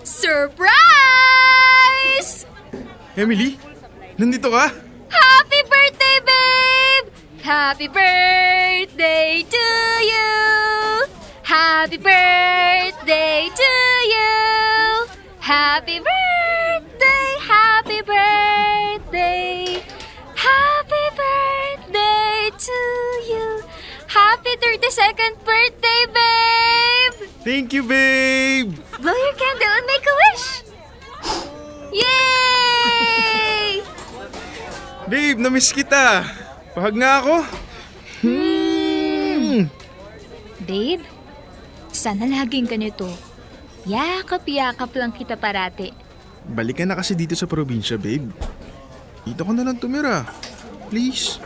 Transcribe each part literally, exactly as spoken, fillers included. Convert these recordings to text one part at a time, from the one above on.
Surprise! Emily, nandito ka? Happy birthday, babe! Happy birthday to you! Happy birthday to you! Happy birthday, happy birthday! Happy birthday to you! Happy thirty-second birthday, babe! Thank you, babe! Blow your candle and make a wish! Yay! Babe, namiss kita. Pahag nga ako. Hmm. Babe, sana laging ganito. Yakap-yakap lang kita parati. Balik ka na kasi dito sa probinsya, babe. Dito ka na lang tumira. Please.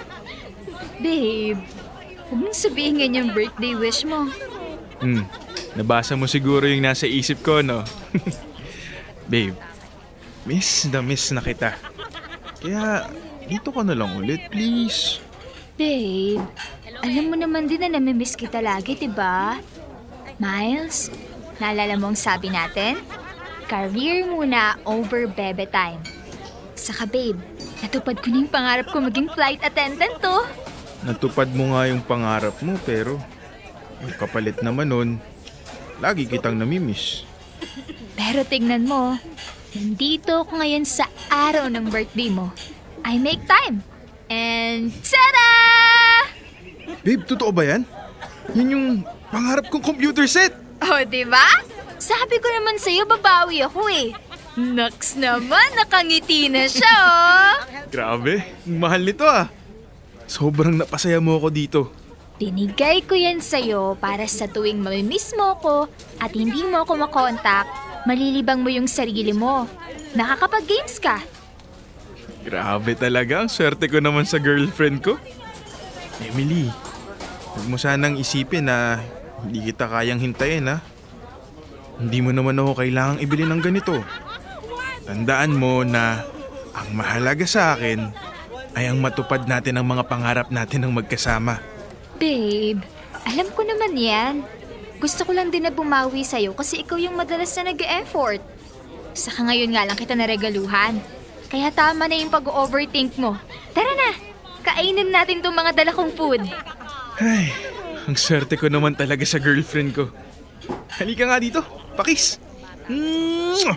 Babe, huwag mong sabihin ngayon yung birthday wish mo. Hmm, nabasa mo siguro yung nasa isip ko, no? Babe, miss na miss na kita. Kaya, dito ka na lang ulit, please. Babe, alam mo naman din na namimiss kita lagi, diba? Miles, naalala mo ang sabi natin? Career muna over bebe time. Saka babe, natupad ko na yung pangarap ko maging flight attendant to. Natupad mo nga yung pangarap mo, pero yung kapalit naman nun, lagi kitang namimiss. Pero tignan mo, nandito ako ngayon sa araw ng birthday mo. I make time. And tada! Babe, totoo ba yan? Yan yung pangarap kong computer set. Oh, diba? Sabi ko naman sa'yo, babawi ako eh. Naks naman, nakangiti na siya oh. Grabe, mahal nito ah. Sobrang napasaya mo ako dito. Binigay ko yan sa'yo para sa tuwing mamimiss mo ko at hindi mo ako makontak, malilibang mo yung sarili mo. Nakakapag-games ka. Grabe talaga, ang swerte ko naman sa girlfriend ko. Emily, huwag mo sanang isipin na hindi kita kayang hintayin ha. Hindi mo naman ako kailangang ibili ng ganito. Tandaan mo na ang mahalaga sa akin ay ang matupad natin ang mga pangarap natin ng magkasama. Babe, alam ko naman yan. Gusto ko lang din na bumawi sa'yo kasi ikaw yung madalas na nag-e-effort. Saka ngayon nga lang kita naregaluhan. Kaya tama na yung pag-overthink mo. Tara na, kainin natin itong mga dala kong food. Ay, ang swerte ko naman talaga sa girlfriend ko. Halika nga dito, pakis. Mwah!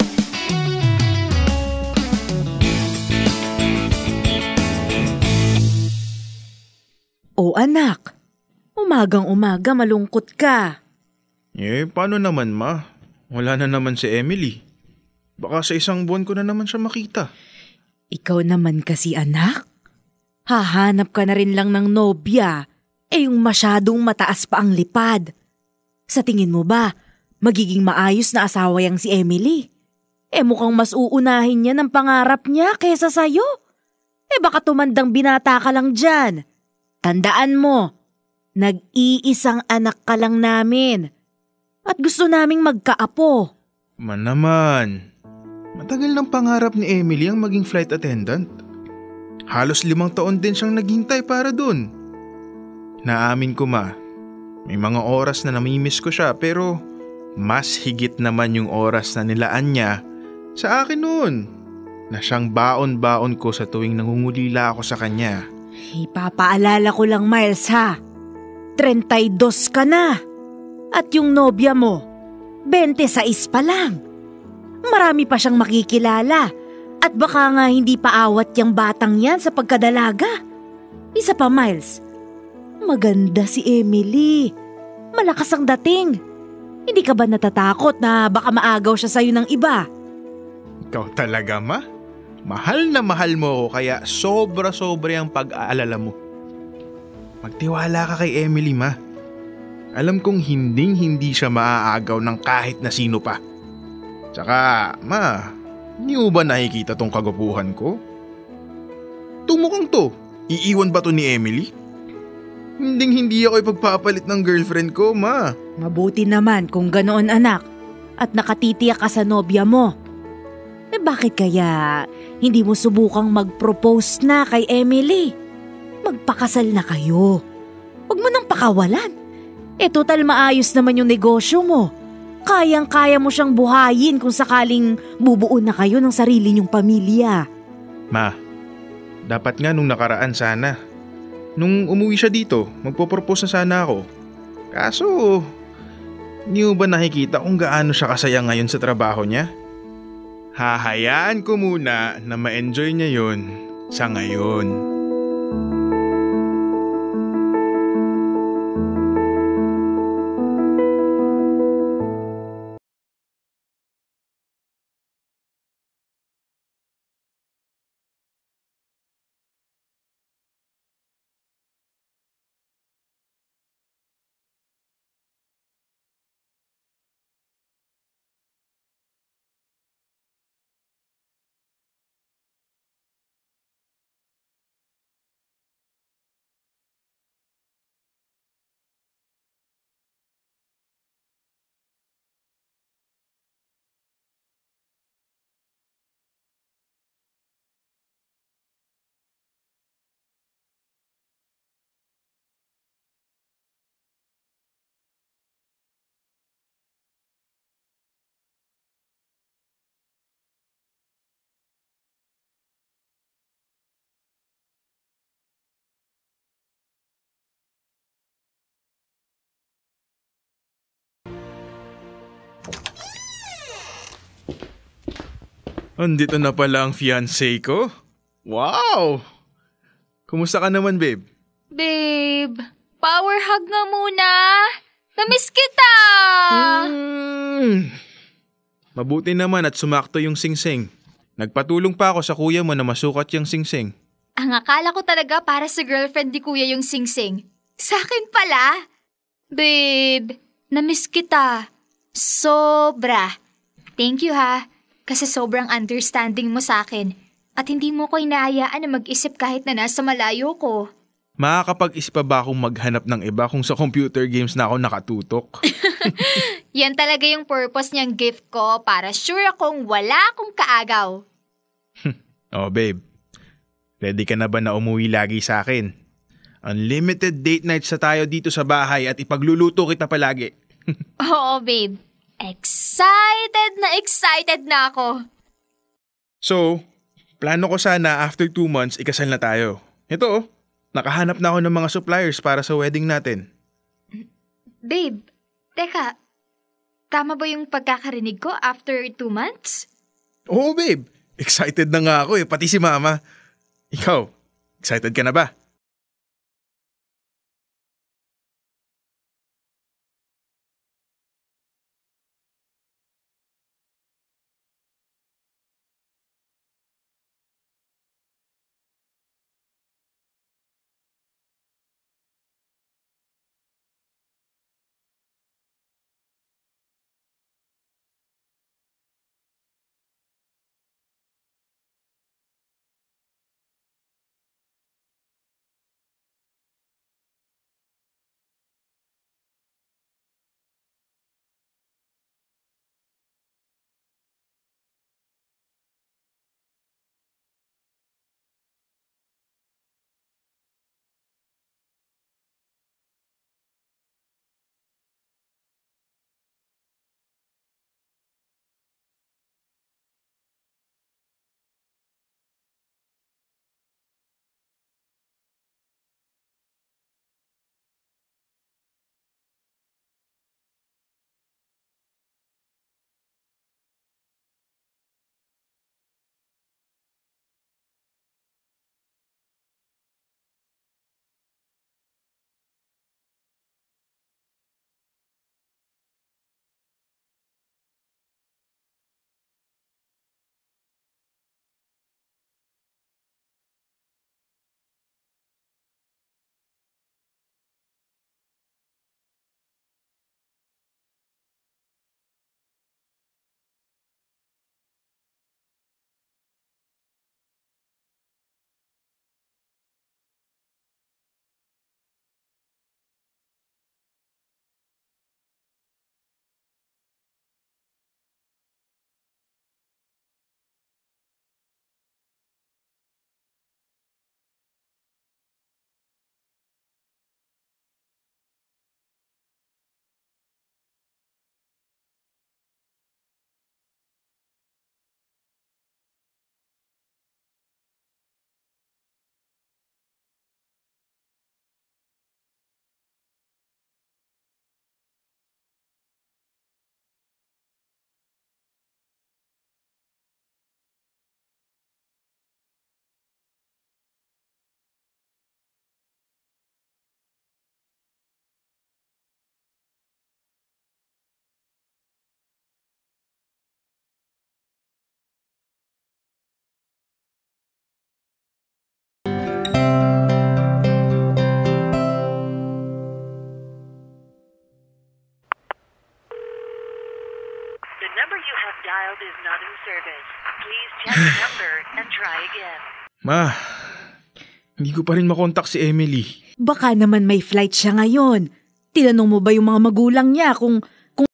O anak, umagang-umaga malungkot ka. Eh, paano naman ma? Wala na naman si Emily. Baka sa isang buwan ko na naman siya makita. Ikaw naman kasi anak. Hahanap ka na rin lang ng nobya, eh yung masyadong mataas pa ang lipad. Sa tingin mo ba, magiging maayos na asawa yang si Emily? Eh mukhang mas uunahin niya ng pangarap niya kaysa sa'yo. Eh baka tumandang binata ka lang dyan. Tandaan mo, nag-iisang anak ka lang namin. At gusto naming magkaapo. Man naman, matagal ng pangarap ni Emily ang maging flight attendant. Halos limang taon din siyang naghintay para dun. Naamin ko ma, may mga oras na namimiss ko siya pero mas higit naman yung oras na nilaan niya sa akin noon. Na siyang baon-baon ko sa tuwing nangungulila ako sa kanya. Ipapaalala ko lang Miles ha, thirty-two ka na. At yung nobya mo, twenty-six pa lang. Marami pa siyang makikilala. At baka nga hindi pa awat yung batang yan sa pagkadalaga. Isa pa Miles, maganda si Emily. Malakas ang dating. Hindi ka ba natatakot na baka maagaw siya sa'yo ng iba? Ikaw talaga ma? Mahal na mahal mo ako kaya sobra-sobra ang pag-aalala mo. Magtiwala ka kay Emily ma. Alam kong hinding-hindi siya maaagaw ng kahit na sino pa. Tsaka ma, hindi mo ba nakikita tong kagwapuhan ko? Tumukhang to, iiwan ba to ni Emily? Hinding-hindi ako ipagpapalit ng girlfriend ko ma. Mabuti naman kung ganoon anak at nakatitiyak ka sa nobya mo. Eh bakit kaya hindi mo subukang mag-propose na kay Emily? Magpakasal na kayo. Huwag mo nang pakawalan. Eh total maayos naman yung negosyo mo. Kayang-kaya mo siyang buhayin kung sakaling bubuo na kayo ng sarili niyong pamilya. Ma, dapat nga nung nakaraan sana. Nung umuwi siya dito, magpo-propose na sana ako. Kaso, hindi mo ba nakikita kung gaano siya kasaya ngayon sa trabaho niya? Hahayaan ko muna na ma-enjoy niya yon sa ngayon. Andito na pala ang fiancé ko. Wow! Kumusta ka naman, babe? Babe, power hug nga muna. Namiss kita! Hmm. Mabuti naman at sumakto yung singsing. Nagpatulong pa ako sa kuya mo na masukat yung singsing. Ang akala ko talaga para sa girlfriend ni kuya yung singsing. Sa akin pala. Babe, namiss kita. Sobra. Thank you ha. Kasi sobrang understanding mo sa akin. At hindi mo ko inaayaan na mag-isip kahit na nasa malayo ko. Makakapag-isip pa ba akong maghanap ng iba kung sa computer games na ako nakatutok? Yan talaga yung purpose niyang gift ko para sure akong wala akong kaagaw. Oh babe, ready ka na ba na umuwi lagi sa akin? Unlimited date nights sa tayo dito sa bahay at ipagluluto kita palagi. Oo babe, excited na excited na ako. So, plano ko sana after two months ikasal na tayo. Ito oh, nakahanap na ako ng mga suppliers para sa wedding natin. Babe, teka, tama ba yung pagkakarinig ko after two months? Oo babe, excited na nga ako eh, pati si mama. Ikaw, excited ka na ba? number you have dialed is not in service. Please check the number and try again. Ma, hindi ko pa rin makontak si Emily. Baka naman may flight siya ngayon. Tinanong mo ba yung mga magulang niya kung... kung...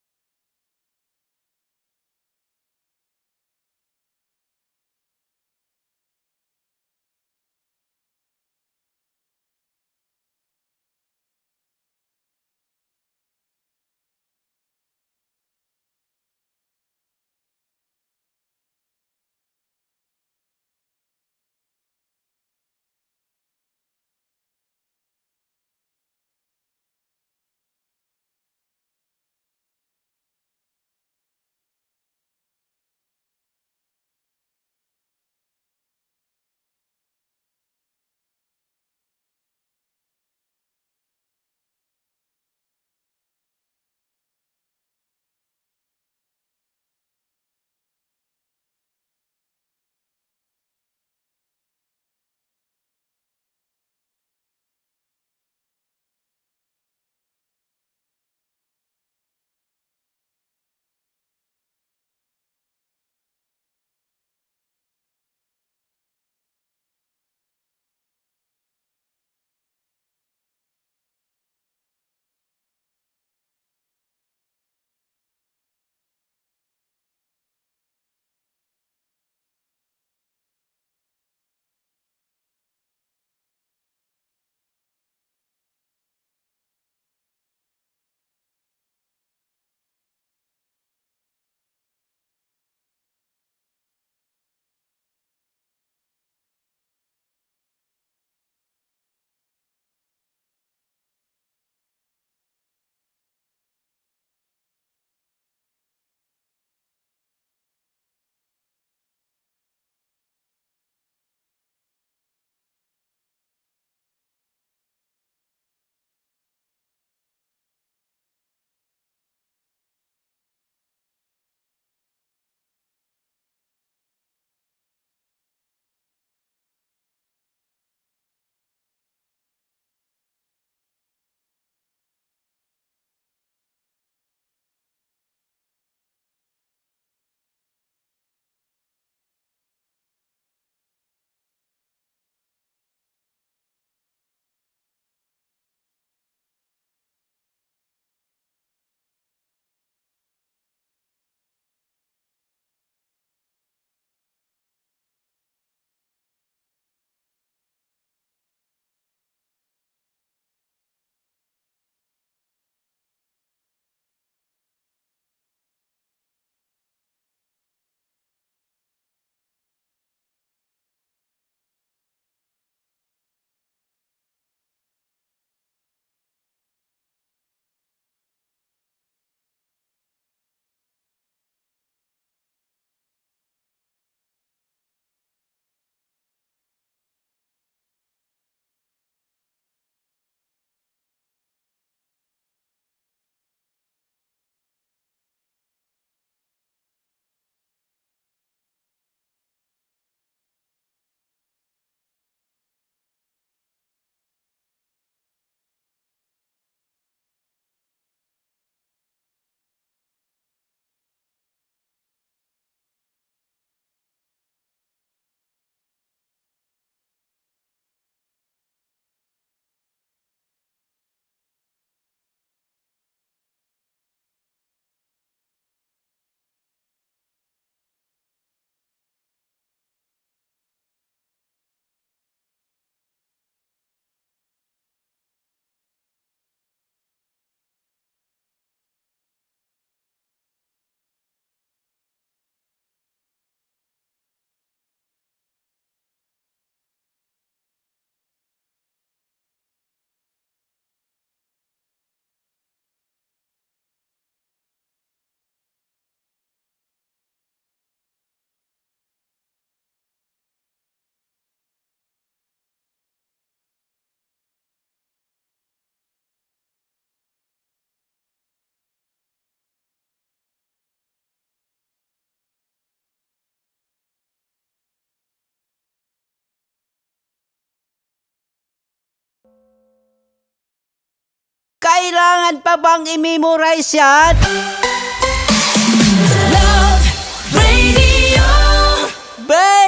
Kailangan pa bang i-memorize yan?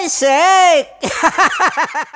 sake!